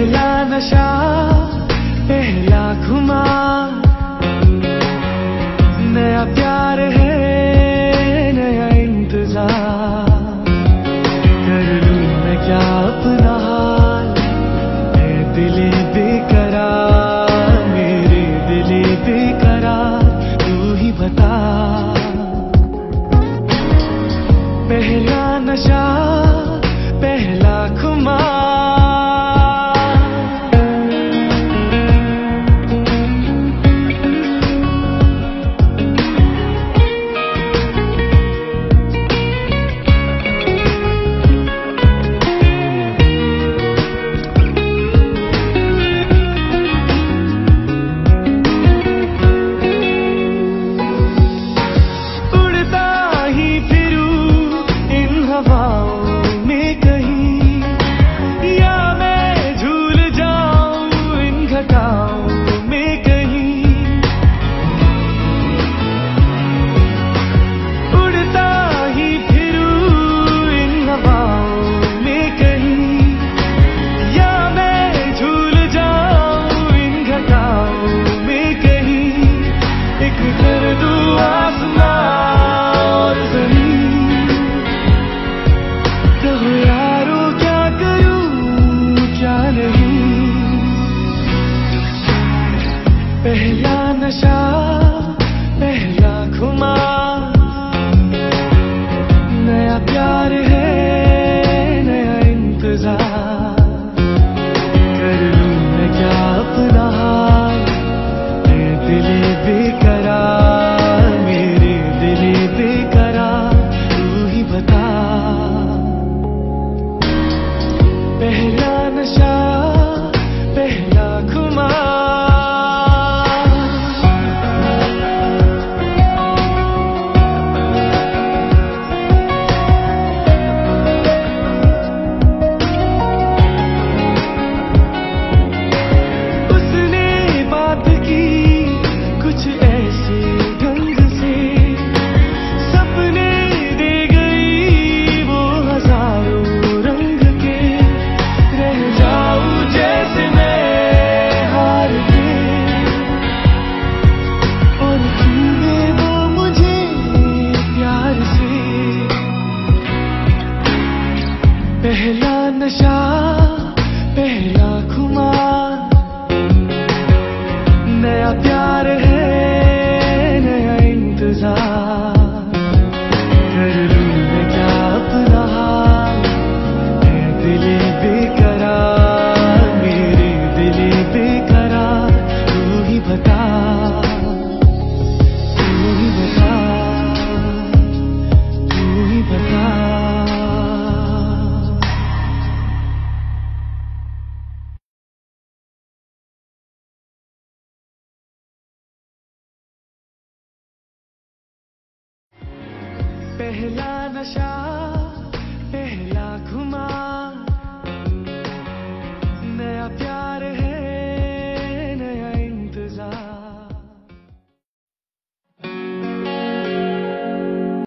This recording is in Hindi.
पहला नशा, पहला खुमार, नया प्यार है, नया इंतजार। कर लूं मैं क्या अपना हाल, है दिले बेकरार, मेरे दिले बेकरार, तू ही बता। पहला नशा, पहला खुमार। पहला नशा, पहला खुमार, नया प्यार है, नया इंतजार। कर लूं मैं क्या अपना हाल, है दिले बेकरार, मेरे दिले बेकरार, तू ही बता। पहला नशा, पहला खुमार। पहला नशा, पहला खुमार, नया प्यार है, नया इंतजार। कर लूं मैं क्या अपना हाल, है दिले बेकरार, मेरे दिले बेकरार, तू ही बता, तू ही बता, तू ही बता। पहला नशा, पहला